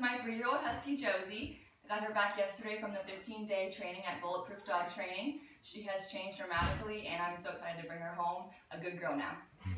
my 3-year-old husky, Josie. I got her back yesterday from the 15-day training at Bulletproof Dog Training. She has changed dramatically, and I'm so excited to bring her home. A good girl now.